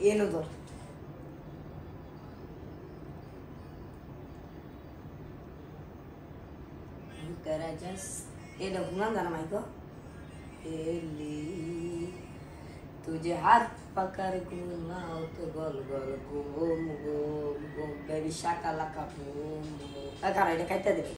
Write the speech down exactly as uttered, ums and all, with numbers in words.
এনো ধর Garajas এটা ঘুমান জানা মাইকো এলি तुझे हाथ पकड़ घुमाओ तो गोल गोल घूम घूम घूम बेबी शाका लाका घूम घूम अगर এটা কাইটা দে